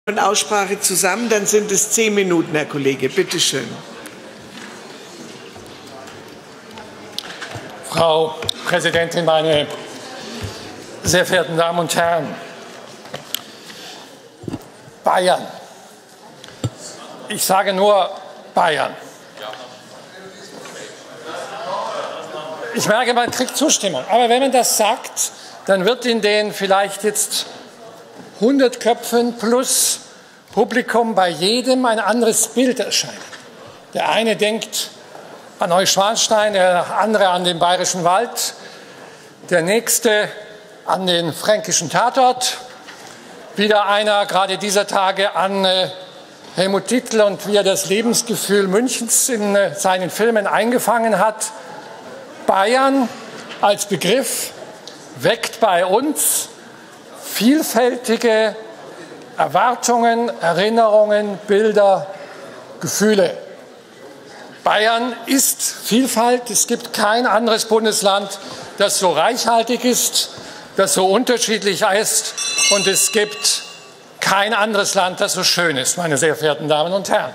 und Aussprache zusammen, dann sind es 10 Minuten, Herr Kollege. Bitte schön. Frau Präsidentin, meine sehr verehrten Damen und Herren! Bayern. Ich sage nur Bayern. Ich merke, man kriegt Zustimmung. Aber wenn man das sagt, dann wird in den vielleicht jetzt 100 Köpfen plus Publikum bei jedem ein anderes Bild erscheinen. Der eine denkt an Neuschwanstein, der andere an den Bayerischen Wald, der nächste an den fränkischen Tatort, wieder einer gerade dieser Tage an Helmut Dietl und wie er das Lebensgefühl Münchens in seinen Filmen eingefangen hat. Bayern als Begriff weckt bei uns vielfältige Erwartungen, Erinnerungen, Bilder, Gefühle. Bayern ist Vielfalt. Es gibt kein anderes Bundesland, das so reichhaltig ist, das so unterschiedlich ist. Und es gibt kein anderes Land, das so schön ist, meine sehr verehrten Damen und Herren.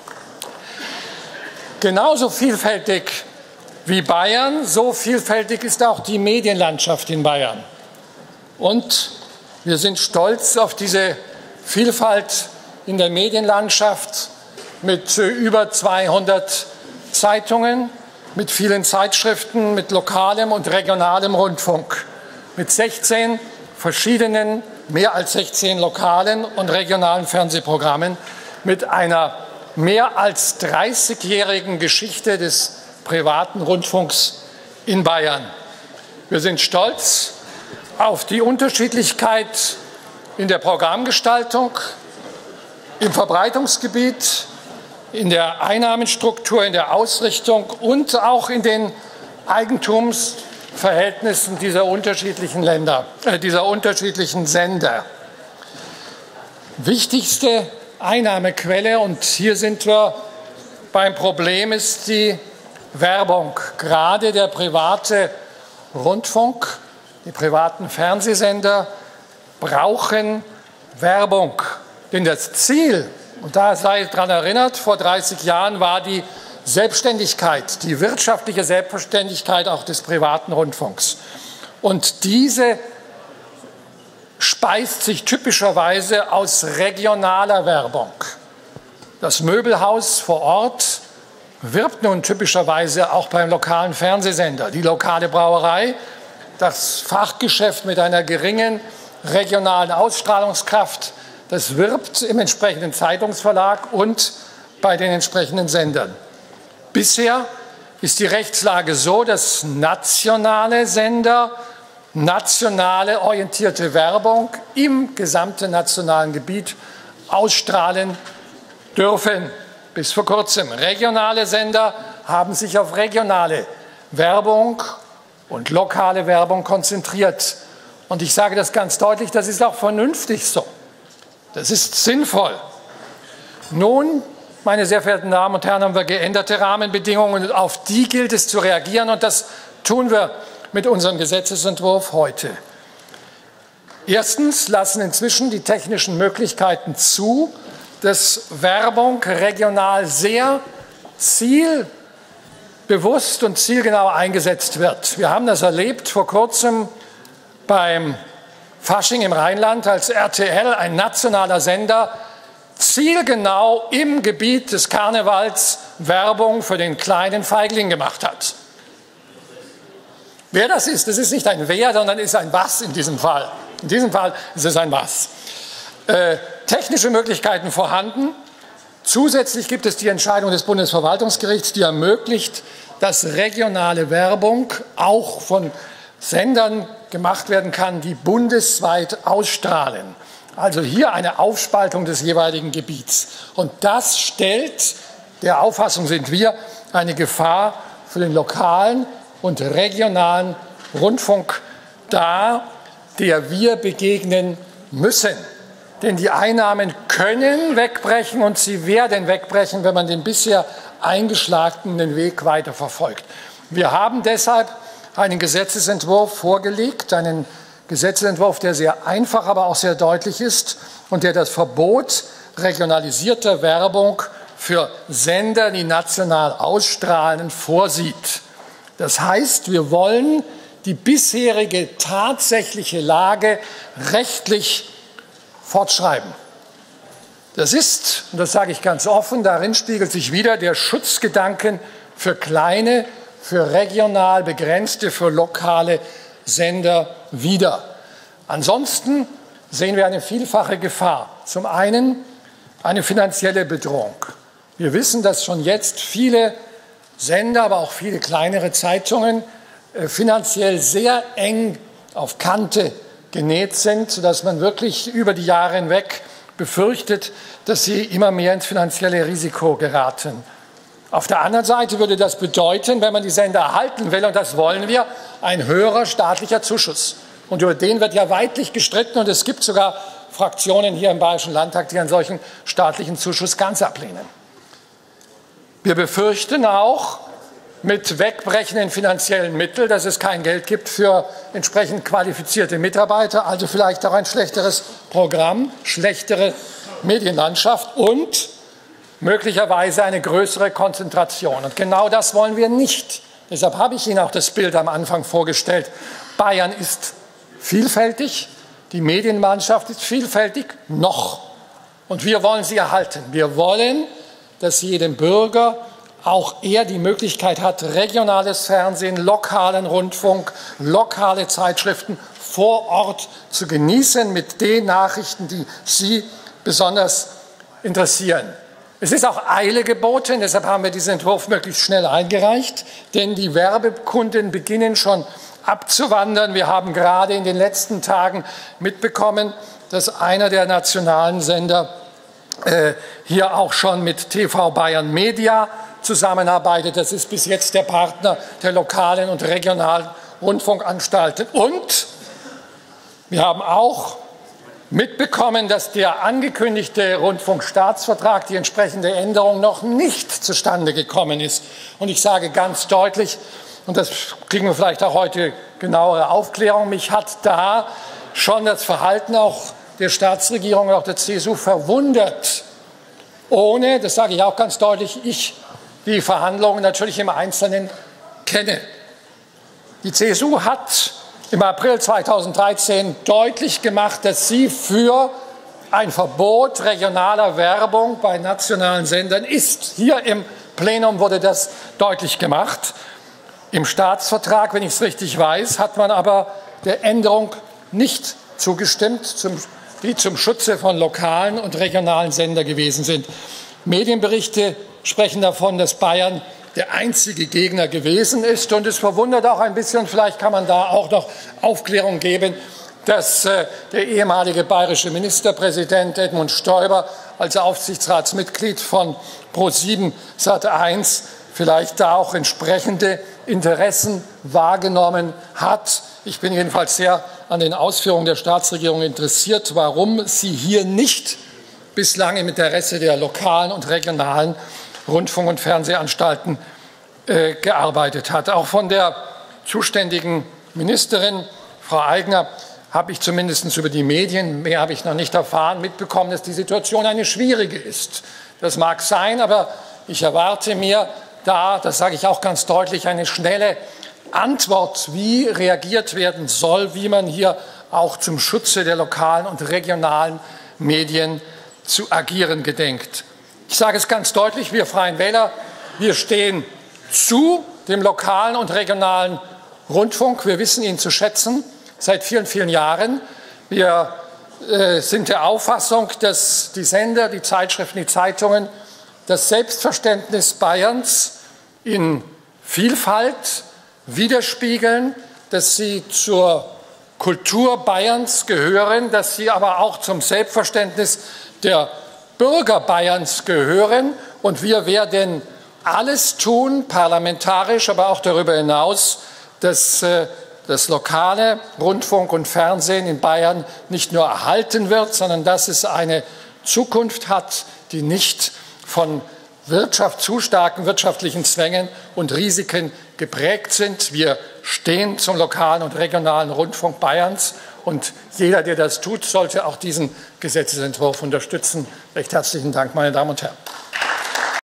Genauso vielfältig wie Bayern, so vielfältig ist auch die Medienlandschaft in Bayern. Und wir sind stolz auf diese Vielfalt in der Medienlandschaft mit über 200 Zeitungen, mit vielen Zeitschriften, mit lokalem und regionalem Rundfunk, mit 16 verschiedenen, mehr als 16 lokalen und regionalen Fernsehprogrammen, mit einer mehr als 30-jährigen Geschichte des privaten Rundfunks in Bayern. Wir sind stolz auf die Unterschiedlichkeit in der Programmgestaltung, im Verbreitungsgebiet, in der Einnahmenstruktur, in der Ausrichtung und auch in den Eigentumsverhältnissen dieser unterschiedlichen Länder, dieser unterschiedlichen Sender. Wichtigste Einnahmequelle, und hier sind wir beim Problem, ist die Werbung. Gerade der private Rundfunk, die privaten Fernsehsender brauchen Werbung. Denn das Ziel, und da sei daran erinnert, vor 30 Jahren war die Selbstständigkeit, die wirtschaftliche Selbstständigkeit auch des privaten Rundfunks. Und diese speist sich typischerweise aus regionaler Werbung. Das Möbelhaus vor Ort wirbt nun typischerweise auch beim lokalen Fernsehsender. Die lokale Brauerei, das Fachgeschäft mit einer geringen regionalen Ausstrahlungskraft, das wirbt im entsprechenden Zeitungsverlag und bei den entsprechenden Sendern. Bisher ist die Rechtslage so, dass nationale Sender nationale orientierte Werbung im gesamten nationalen Gebiet ausstrahlen dürfen. Bis vor kurzem. Regionale Sender haben sich auf regionale Werbung und lokale Werbung konzentriert. Und ich sage das ganz deutlich, das ist auch vernünftig so. Das ist sinnvoll. Nun, meine sehr verehrten Damen und Herren, haben wir geänderte Rahmenbedingungen und auf die gilt es zu reagieren und das tun wir mit unserem Gesetzesentwurf heute. Erstens lassen inzwischen die technischen Möglichkeiten zu, dass Werbung regional sehr zielbewusst und zielgenau eingesetzt wird. Wir haben das erlebt vor kurzem beim Fasching im Rheinland, als RTL, ein nationaler Sender, zielgenau im Gebiet des Karnevals Werbung für den kleinen Feigling gemacht hat. Wer das ist nicht ein Wer, sondern ist ein Was in diesem Fall. In diesem Fall ist es ein Was. Technische Möglichkeiten vorhanden. Zusätzlich gibt es die Entscheidung des Bundesverwaltungsgerichts, die ermöglicht, dass regionale Werbung auch von Sendern gemacht werden kann, die bundesweit ausstrahlen. Also hier eine Aufspaltung des jeweiligen Gebiets. Und das stellt, der Auffassung sind wir, eine Gefahr für den lokalen und regionalen Rundfunk dar, der wir begegnen müssen. Denn die Einnahmen können wegbrechen und sie werden wegbrechen, wenn man den bisher eingeschlagenen Weg weiter verfolgt. Wir haben deshalb einen Gesetzesentwurf vorgelegt, einen Gesetzentwurf, der sehr einfach, aber auch sehr deutlich ist und der das Verbot regionalisierter Werbung für Sender, die national ausstrahlen, vorsieht. Das heißt, wir wollen die bisherige tatsächliche Lage rechtlich fortschreiben. Das ist, und das sage ich ganz offen, darin spiegelt sich wieder der Schutzgedanken für kleine, für regional begrenzte, für lokale Sender wider. Ansonsten sehen wir eine vielfache Gefahr. Zum einen eine finanzielle Bedrohung. Wir wissen, dass schon jetzt viele Sender, aber auch viele kleinere Zeitungen finanziell sehr eng auf Kante genäht sind, sodass man wirklich über die Jahre hinweg befürchtet, dass sie immer mehr ins finanzielle Risiko geraten. Auf der anderen Seite würde das bedeuten, wenn man die Sender erhalten will, und das wollen wir, ein höherer staatlicher Zuschuss. Und über den wird ja weitlich gestritten, und es gibt sogar Fraktionen hier im Bayerischen Landtag, die einen solchen staatlichen Zuschuss ganz ablehnen. Wir befürchten auch mit wegbrechenden finanziellen Mitteln, dass es kein Geld gibt für entsprechend qualifizierte Mitarbeiter, also vielleicht auch ein schlechteres Programm, schlechtere Medienlandschaft und möglicherweise eine größere Konzentration. Und genau das wollen wir nicht. Deshalb habe ich Ihnen auch das Bild am Anfang vorgestellt. Bayern ist vielfältig, die Medienlandschaft ist vielfältig noch. Und wir wollen sie erhalten. Wir wollen, dass jedem Bürger auch er die Möglichkeit hat, regionales Fernsehen, lokalen Rundfunk, lokale Zeitschriften vor Ort zu genießen mit den Nachrichten, die Sie besonders interessieren. Es ist auch Eile geboten, deshalb haben wir diesen Entwurf möglichst schnell eingereicht, denn die Werbekunden beginnen schon abzuwandern. Wir haben gerade in den letzten Tagen mitbekommen, dass einer der nationalen Sender hier auch schon mit TV Bayern Media zusammenarbeitet. Das ist bis jetzt der Partner der lokalen und regionalen Rundfunkanstalten. Und wir haben auch mitbekommen, dass der angekündigte Rundfunkstaatsvertrag, die entsprechende Änderung, noch nicht zustande gekommen ist. Und ich sage ganz deutlich, und das kriegen wir vielleicht auch heute genauere Aufklärung, mich hat da schon das Verhalten auch der Staatsregierung und auch der CSU verwundert, ohne, das sage ich auch ganz deutlich, ich die Verhandlungen natürlich im Einzelnen kenne. Die CSU hat im April 2013 deutlich gemacht, dass sie für ein Verbot regionaler Werbung bei nationalen Sendern ist. Hier im Plenum wurde das deutlich gemacht. Im Staatsvertrag, wenn ich es richtig weiß, hat man aber der Änderung nicht zugestimmt, die zum Schutze von lokalen und regionalen Sendern gewesen sind. Medienberichte sprechen davon, dass Bayern der einzige Gegner gewesen ist. Und es verwundert auch ein bisschen, vielleicht kann man da auch noch Aufklärung geben, dass der ehemalige bayerische Ministerpräsident Edmund Stoiber als Aufsichtsratsmitglied von ProSieben Sat.1 vielleicht da auch entsprechende Interessen wahrgenommen hat. Ich bin jedenfalls sehr an den Ausführungen der Staatsregierung interessiert, warum sie hier nicht bislang im Interesse der lokalen und regionalen Rundfunk- und Fernsehanstalten gearbeitet hat. Auch von der zuständigen Ministerin, Frau Aigner, habe ich zumindest über die Medien, mehr habe ich noch nicht erfahren, mitbekommen, dass die Situation eine schwierige ist. Das mag sein, aber ich erwarte mir da, das sage ich auch ganz deutlich, eine schnelle Antwort, wie reagiert werden soll, wie man hier auch zum Schutze der lokalen und regionalen Medien zu agieren gedenkt. Ich sage es ganz deutlich, wir Freien Wähler, wir stehen zu dem lokalen und regionalen Rundfunk. Wir wissen ihn zu schätzen seit vielen, vielen Jahren. Wir sind der Auffassung, dass die Sender, die Zeitschriften, die Zeitungen das Selbstverständnis Bayerns in Vielfalt widerspiegeln, dass sie zur Kultur Bayerns gehören, dass sie aber auch zum Selbstverständnis der Bürger Bayerns gehören. Und wir werden alles tun, parlamentarisch, aber auch darüber hinaus, dass das lokale Rundfunk und Fernsehen in Bayern nicht nur erhalten wird, sondern dass es eine Zukunft hat, die nicht von zu starken wirtschaftlichen Zwängen und Risiken geprägt sind. Wir stehen zum lokalen und regionalen Rundfunk Bayerns Und jeder, der das tut, sollte auch diesen Gesetzesentwurf unterstützen. Recht herzlichen Dank, meine Damen und Herren.